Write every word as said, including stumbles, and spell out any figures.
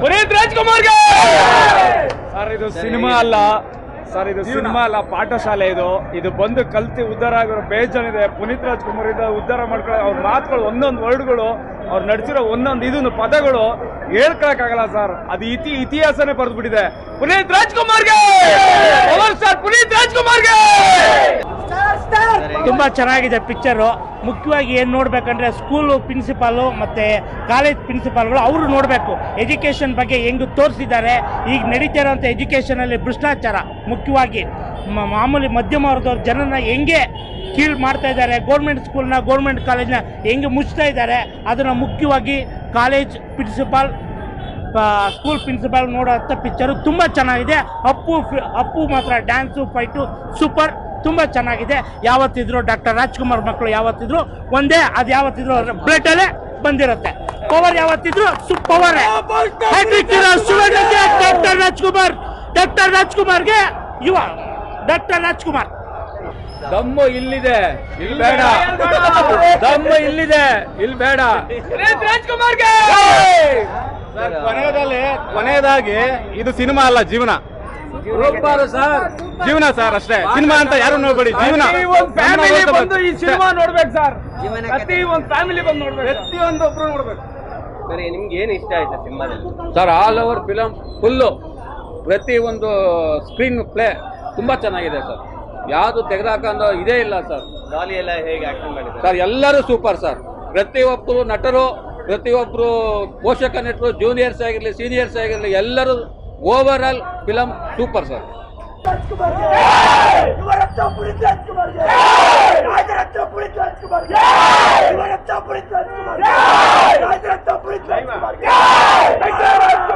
ಪುನೀತ್ ರಾಜ್ಕುಮಾರ್ಗೆ ಸರ್ ಇದು ಸಿನಿಮಾ ಅಲ್ಲ ಸರ್ ಇದು ಸಿನಿಮಾ ಅಲ್ಲ ಪಾಠಶಾಲೆ ಇದು ಇದು ಬಂದು ಕಲ್ತಿ ಉದ್ಧಾರ ಆಗಿರೋ ಬೇಜಾನಿದೆ ಪುನೀತ್ ರಾಜ್ಕುಮಾರ್ ಇದ್ದ ಉದ್ಧಾರ ಮಾಡ್ಕೊಳ್ಳೋ ಅವ್ರ ಮಾತುಗಳು ಒಂದೊಂದು ವರ್ಡ್ಗಳು ಅವ್ರು ನಡೆಸಿರೋ ಒಂದೊಂದು ಇದನ್ನು ಪದಗಳು ಹೇಳ್ಕೊಳಕ್ಕಾಗಲ್ಲ ಸರ್ ಅದು ಇತಿ ಇತಿಹಾಸನೇ ಬರೆದ್ಬಿಟ್ಟಿದೆ ಪುನೀತ್ ರಾಜ್ಕುಮಾರ್ಗೆ ಸರ್ ಪುನೀತ್ ರಾಜ್ಕುಮಾರ್ಗೆ ತುಂಬಾ ಚೆನ್ನಾಗಿದೆ ಪಿಕ್ಚರು ಮುಖ್ಯವಾಗಿ ಏನು ನೋಡ್ಬೇಕಂದ್ರೆ ಸ್ಕೂಲು ಪ್ರಿನ್ಸಿಪಾಲು ಮತ್ತು ಕಾಲೇಜ್ ಪ್ರಿನ್ಸಿಪಾಲ್ಗಳು ಅವರು ನೋಡಬೇಕು ಎಜುಕೇಷನ್ ಬಗ್ಗೆ ಹೆಂಗೆ ತೋರಿಸಿದ್ದಾರೆ ಈಗ ನಡೀತಾ ಇರೋಂಥ ಎಜುಕೇಷನಲ್ಲಿ ಭ್ರಷ್ಟಾಚಾರ ಮುಖ್ಯವಾಗಿ ಮಾಮೂಲಿ ಮಧ್ಯಮ ವರ್ಗದವ್ರ ಜನನ ಹೆಂಗೆ ಕೀಳು ಮಾಡ್ತಾ ಇದ್ದಾರೆ ಗೌರ್ಮೆಂಟ್ ಸ್ಕೂಲ್ನ ಗೌರ್ಮೆಂಟ್ ಕಾಲೇಜ್ನ ಹೆಂಗೆ ಮುಚ್ತಾ ಇದ್ದಾರೆ ಅದನ್ನು ಮುಖ್ಯವಾಗಿ ಕಾಲೇಜ್ ಪ್ರಿನ್ಸಿಪಾಲ್ ಸ್ಕೂಲ್ ಪ್ರಿನ್ಸಿಪಾಲ್ ನೋಡೋಂಥ ಪಿಕ್ಚರು ತುಂಬ ಚೆನ್ನಾಗಿದೆ ಅಪ್ಪು ಅಪ್ಪು ಮಾತ್ರ ಡ್ಯಾನ್ಸು ಫೈಟು ಸೂಪರ್ ತುಂಬ ಚೆನ್ನಾಗಿದೆ ಯಾವತ್ತಿದ್ರು ಡಾಕ್ಟರ್ ರಾಜ್ಕುಮಾರ್ ಮಕ್ಕಳು ಯಾವತ್ತಿದ್ರು ಒಂದೇ ಅದು ಯಾವತ್ತಿದ್ರು ಬ್ಲಡ್ಡಲ್ಲೇ ಬಂದಿರುತ್ತೆ ಪವರ್ ಯಾವತ್ತಿದ್ರು ಪವರ್ ಡಾಕ್ಟರ್ ರಾಜ್ಕುಮಾರ್ ಡಾಕ್ಟರ್ ರಾಜ್ಕುಮಾರ್ಗೆ ಯುವ ಡಾಕ್ಟರ್ ರಾಜ್ಕುಮಾರ್ ದಮ್ಮು ಇಲ್ಲಿದೆ ಇಲ್ಲಿ ಬೇಡ ದಮ್ಮು ಇಲ್ಲಿದೆ ಇಲ್ಲಿ ಬೇಡ ರಾಜ್ಕುಮಾರ್ಗೆ ಕೊನೆಯದಲ್ಲಿ ಕೊನೆಯದಾಗಿ ಇದು ಸಿನಿಮಾ ಅಲ್ಲ ಜೀವನ ಸರ್ ಜೀವನ ಸರ್ ಅಷ್ಟೇ ಸಿನಿಮಾ ಅಂತ ಯಾರು ನೋಡ್ಬೇಡಿ ಜೀವನ ಫ್ಯಾಮಿಲಿ ಬಂದು ಈ ಸಿನಿಮಾ ನೋಡ್ಬೇಕು ಸರ್ ಪ್ರತಿ ಒಂದು ಫ್ಯಾಮಿಲಿ ಬಂದು ನೋಡ್ಬೇಕು ಪ್ರತಿಯೊಂದು ಒಬ್ರು ನೋಡ್ಬೇಕು ಸರ್ ನಿಮ್ಗೆ ಏನು ಇಷ್ಟ ಆಯ್ತು ಸಿನಿಮಾದಲ್ಲಿ sir all over film full ಪ್ರತಿ ಒಂದು ಸ್ಕ್ರೀನ್ ಪ್ಲೇ ತುಂಬಾ ಚೆನ್ನಾಗಿದೆ ಸರ್ ಯಾವುದು ತೆಗೆದಾಕಂದು ಇದೇ ಇಲ್ಲ ಸರ್ ಡಾಲಿ ಎಲ್ಲ ಹೇಗೆ ಆಕ್ಟಿಂಗ್ ಮಾಡಿದ್ದಾರೆ ಸರ್ ಎಲ್ಲರೂ ಸೂಪರ್ ಸರ್ ಪ್ರತಿಯೊಬ್ಬರು ನಟರು ಪ್ರತಿಯೊಬ್ಬರು ಪೋಷಕ ನಟರು ಜೂನಿಯರ್ಸ್ ಆಗಿರಲಿ ಸೀನಿಯರ್ಸ್ ಆಗಿರಲಿ ಎಲ್ಲರೂ over all film super sir Rajaratna